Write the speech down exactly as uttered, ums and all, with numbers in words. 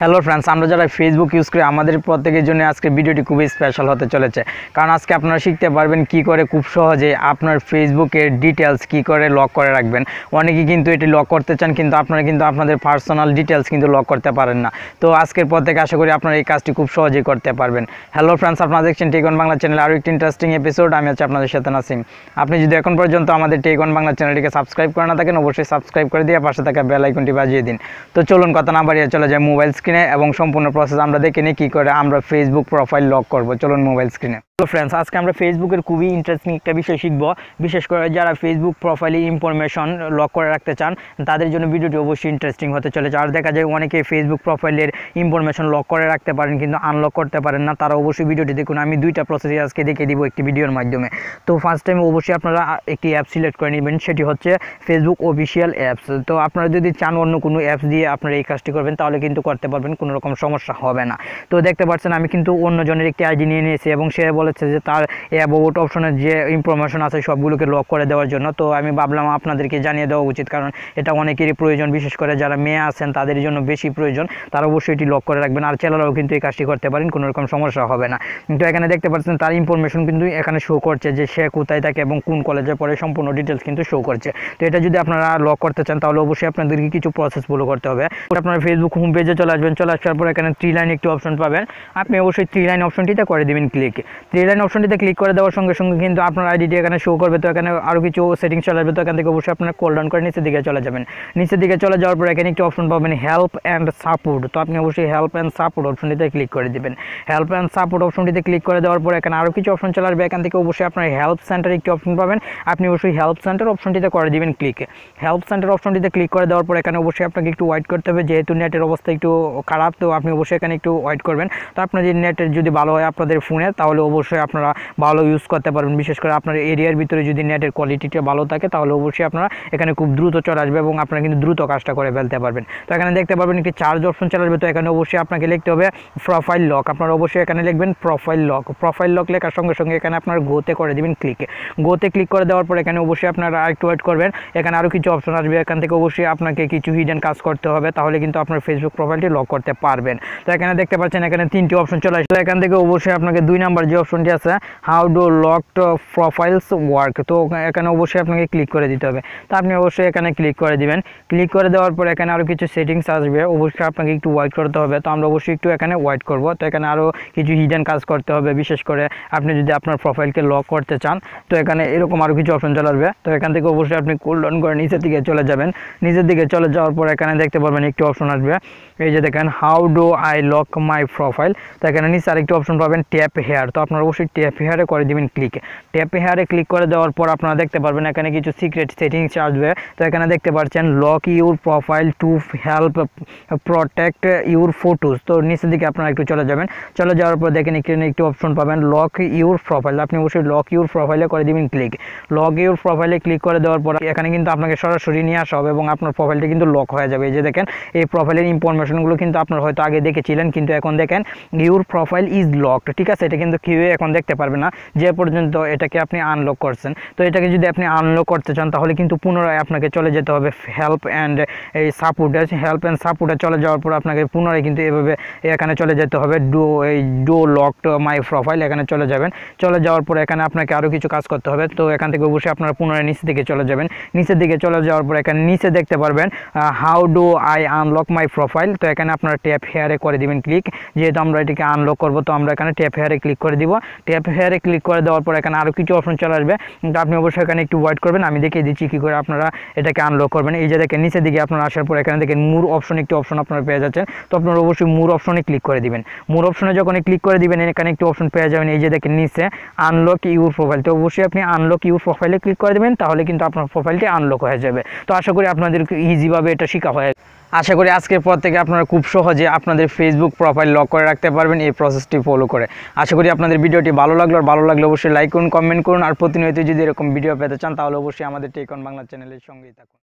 Hello friends, আমরা যারা Facebook use করি আমাদের প্রত্যেকের জন্য আজকে ভিডিওটি খুবই স্পেশাল হতে চলেছে। কারণ আজকে আপনারা শিখতে পারবেন কি করে খুব সহজে আপনার ফেসবুকের ডিটেলস কি করে লক করে রাখবেন। অনেকেই কিন্তু এটি লক করতে চান, কিন্তু আপনারা কিন্তু আপনাদের পার্সোনাল ডিটেলস কিন্তু লক করতে পারেন না। তো আজকের পর থেকে আশা করি আপনারা এই কাজটি খুব সহজেই করতে পারবেন। হ্যালো ফ্রেন্ডস, আপনারা দেখছেন টেক অন বাংলা চ্যানেলে আরও একটি ইন্টারেস্টিং এপিসোড। আমি আছি আপনাদের সাথে নাসিম। আপনি যদি এখন পর্যন্ত আমাদের টেক অন বাংলা চ্যানেলটিকে সাবস্ক্রাইব করে না থাকেন, অবশ্যই সাবস্ক্রাইব করে দিয়ে পাশে থাকা বেল আইকনটি বাজিয়ে দিন। তো চলুন কথা না বাড়িয়ে চলে যায় মোবাইল স্ক্রিনে এবং সম্পূর্ণ প্রসেস আমরা দেখে নিই কী করে আমরা ফেসবুক প্রোফাইল লক করব। চলুন মোবাইল স্ক্রিনে। তো ফ্রেন্ডস, আজকে আমরা ফেসবুকের খুবই ইন্টারেস্টিং একটা বিষয় শিখবো। বিশেষ করে যারা ফেসবুক প্রোফাইলে ইনফরমেশন লক করে রাখতে চান তাদের জন্য ভিডিওটি অবশ্যই ইন্টারেস্টিং হতে চলেছে। আর দেখা যায় অনেকে ফেসবুক প্রোফাইলের ইনফরমেশন লক করে রাখতে পারেন কিন্তু আনলক করতে পারেন না, তারা অবশ্যই ভিডিওটি দেখুন। আমি দুইটা প্রসেসই আজকে দেখে দিব একটি ভিডিওর মাধ্যমে। তো ফার্স্ট টাইম অবশ্যই আপনারা একটি অ্যাপ সিলেক্ট করে নেবেন, সেটি হচ্ছে ফেসবুক অফিসিয়াল অ্যাপস। তো আপনারা যদি চান অন্য কোনো অ্যাপস দিয়ে আপনারা এই কাজটি করবেন তাহলে কিন্তু করতে পারবেন, কোনো রকম সমস্যা হবে না। তো দেখতে পাচ্ছেন আমি কিন্তু অন্যজনের একটি আইডি নিয়ে নিয়েছি এবং সে বলেছে যে তার অ্যাবাউট অপশনের যে ইনফরমেশন আছে সবগুলোকে লক করে দেওয়ার জন্য। তো আমি ভাবলাম আপনাদেরকে জানিয়ে দেওয়া উচিত, কারণ এটা অনেকেরই প্রয়োজন, বিশেষ করে যারা মেয়ে আছেন তাদের জন্য বেশি প্রয়োজন। তারা অবশ্যই এটি লক করে রাখবেন। আর ছেলেরাও কিন্তু এই কাজটি করতে পারেন, কোনো রকম সমস্যা হবে না। কিন্তু এখানে দেখতে পাচ্ছেন তার ইনফরমেশন কিন্তু এখানে শো করছে যে সে কোথায় থাকে এবং কোন কলেজে পড়ে, সম্পূর্ণ ডিটেলস কিন্তু শো করছে। তো এটা যদি আপনারা লক করতে চান তাহলে অবশ্যই আপনাদেরকে কিছু প্রসেস ফলো করতে হবে। আপনারা ফেসবুক হোম পেজে চলে আসবেন, চলে আসার পর এখানে থ্রি লাইন একটি অপশন পাবেন। আপনি অবশ্যই থ্রি লাইন অপশনটিতে করে দেবেন ক্লিক। থ্রি লাইন অপশনটিতে ক্লিক করে দেওয়ার সঙ্গে সঙ্গে কিন্তু আপনার আইডিটি এখানে শো করবে। তো এখানে আরও কিছু সেটিংস চলে আসবে। তো এখান থেকে অবশ্যই আপনার কল ডাউন করে নিচের দিকে চলে যাবেন। নিচের দিকে চলে যাওয়ার পর এখানে একটি অপশন পাবেন হেল্প অ্যান্ড সাপোর্ট। তো আপনি অবশ্যই হেল্প অ্যান্ড সাপোর্ট অপশনটিতে ক্লিক করে দেবেন। হেল্প অ্যান্ড সাপোর্ট অপশনটিতে ক্লিক করে দেওয়ার পর এখানে আরও কিছু অপশন চলে আসবে। এখান থেকে অবশ্যই আপনার হেল্প সেন্টার একটি অপশন পাবেন। আপনি অবশ্যই হেল্প সেন্টার অপশনটিতে করে দেবেন ক্লিক। হেল্প সেন্টার অপশনটিতে ক্লিক করে দেওয়ার পর এখানে অবশ্যই আপনাকে একটু ওয়েট করতে হবে, যেহেতু নেটের অবস্থা একটু খারাপ। তো আপনি অবশ্যই এখানে একটু ওয়েট করবেন। তো আপনার যে নেটের যদি ভালো হয় আপনাদের ফোনে তাহলে অবশ্যই আপনারা ভালো ইউজ করতে পারবেন। বিশেষ করে আপনার এরিয়ার ভিতরে যদি নেটের কোয়ালিটিটা ভালো থাকে তাহলে অবশ্যই আপনারা এখানে খুব দ্রুত চলে আসবে এবং আপনারা কিন্তু দ্রুত কাজটা করে ফেলতে পারবেন। তো এখানে দেখতে পারবেন একটি চার্জ অপশন চলে আসবে। তো এখানে অবশ্যই আপনাকে লিখতে হবে প্রোফাইল লক। আপনারা অবশ্যই এখানে লিখবেন প্রোফাইল লক। প্রোফাইল লক লেখার সঙ্গে সঙ্গে এখানে আপনার গোতে করে দেবেন ক্লিক। গোতে ক্লিক করে দেওয়ার পর এখানে অবশ্যই আপনারা আরেকটু ওয়েট করবেন। এখানে আরও কিছু অপশন আসবে। এখান থেকে অবশ্যই আপনাকে কিছু হিডেন কাজ করতে হবে, তাহলে কিন্তু আপনার ফেসবুক প্রোফাইলটি লক করতে পারবেন। তো এখানে দেখতে পাচ্ছেন এখানে তিনটি অপশন চলে আসবে। এখান থেকে অবশ্যই আপনাকে দুই নাম্বার যে অপশনটি আছে how do locked profiles work, তো এখানে অবশ্যই আপনাকে ক্লিক করে দিতে হবে। তো আপনি অবশ্যই এখানে ক্লিক করে দিবেন। ক্লিক করে দেওয়ার পর এখানে আরও কিছু সেটিংস আসবে, অবশ্যই আপনাকে একটু ওয়েট করতে হবে। তো আমরা অবশ্যই একটু এখানে ওয়েট করব। তো এখানে আরও কিছু হিডেন কাজ করতে হবে, বিশেষ করে আপনি যদি আপনার প্রোফাইলকে লক করতে চান। তো এখানে এরকম আরও কিছু অপশন চলে আসবে। তো এখান থেকে অবশ্যই আপনি কুল ডাউন করে নিচের দিকে চলে যাবেন। নিচের দিকে চলে যাওয়ার পর এখানে দেখতে পারবেন একটি অপশন আসবে, এই যে দেখেন how do I lock my profile. তো এখানে নিচে আরেকটি অপশন পাবেন ট্যাপ হেয়ার। তো আপনারা অবশ্যই ট্যাপ হেয়ারে করে দিবেন ক্লিক। ট্যাপ হেয়ারে ক্লিক করে দেওয়ার পর আপনারা দেখতে পারবেন এখানে কিছু সিক্রেট সেটিংস আসবে। তো এখানে দেখতে পাচ্ছেন lock your profile to help protect your photos. তো নিচের দিকে আপনারা একটু চলে যাবেন। চলে যাওয়ার পর দেখেন এখানে একটি অপশন পাবেন লক ইউর প্রোফাইল। আপনি অবশ্যই লক ইউর প্রোফাইলে করে দিবেন ক্লিক। লক ইউর প্রোফাইলে ক্লিক করে দেওয়ার পর এখানে কিন্তু আপনাকে সরাসরি নিয়ে আসা হবে এবং আপনার প্রোফাইলটি কিন্তু লক হয়ে যাবে। এই যে দেখেন এই প্রোফাইলের ইনফরমেশনগুলো কিন্তু আপনারা হয়তো আগে দেখেছিলেন, কিন্তু এখন দেখেন ইউর প্রোফাইল ইজ লকড। ঠিক আছে, এটা কিন্তু কেউ এখন দেখতে পারবে না যে পর্যন্ত এটাকে আপনি আনলক করছেন। তো এটাকে যদি আপনি আনলক করতে চান তাহলে কিন্তু পুনরায় আপনাকে চলে যেতে হবে হেল্প অ্যান্ড এই সাপোর্টে। হেল্প অ্যান্ড সাপোর্টে চলে যাওয়ার পর আপনাকে পুনরায় কিন্তু এভাবে এখানে চলে যেতে হবে ডো এই ডো লকড মাই প্রোফাইল, এখানে চলে যাবেন। চলে যাওয়ার পর এখানে আপনাকে আরও কিছু কাজ করতে হবে। তো এখান থেকে অবশ্যই আপনারা পুনরায় নিচের দিকে চলে যাবেন। নিচের দিকে চলে যাওয়ার পর এখানে নিচে দেখতে পারবেন how do I unlock my profile. তো এখানে আপনারা ট্যাপ হেয়ারে করে দিবেন ক্লিক। যেহেতু আমরা এটিকে আনলক করব তো আমরা এখানে ট্যাপ হেয়ারে ক্লিক করে দিব। ট্যাপ হেয়ারে ক্লিক করে দেওয়ার পর এখানে আরও কিছু অপশন চলে আসবে, কিন্তু আপনি অবশ্যই এখানে একটু ওয়েট করবেন। আমি দেখিয়ে দিচ্ছি কী করে আপনারা এটাকে আনলক করবেন। এই যে দেখেন নিচের দিকে আপনারা আসার পর এখানে দেখেন মুর অপশন একটি অপশন আপনারা পেয়ে যাচ্ছেন। তো আপনারা অবশ্যই মুর অপশনে ক্লিক করে দিবেন। মুর অপশনে যখন ক্লিক করে দিবেন এখানে একটি অপশন পেয়ে যাবেন, এই যে দেখেন নিচে আনলক ইউর প্রোফাইল। তো অবশ্যই আপনি আনলক ইউর প্রোফাইলে ক্লিক করে দেবেন, তাহলে কিন্তু আপনার প্রোফাইলটি আনলক হয়ে যাবে। তো আশা করি আপনাদের ইজিভাবে এটা শেখা হয়। আশা করি আজকের পর থেকে আপনারা খুব সহজে আপনাদের ফেসবুক প্রোফাইল লক করে রাখতে পারবেন এই প্রসেসটি ফলো করে। আশা করি আপনাদের ভিডিওটি ভালো লাগলো। আর ভালো লাগলে অবশ্যই লাইক করুন, কমেন্ট করুন। আর প্রতিনিয়ত যদি এরকম ভিডিও পেতে চান তাহলে অবশ্যই আমাদের টেক অন বাংলা চ্যানেলের সঙ্গেই থাকুন।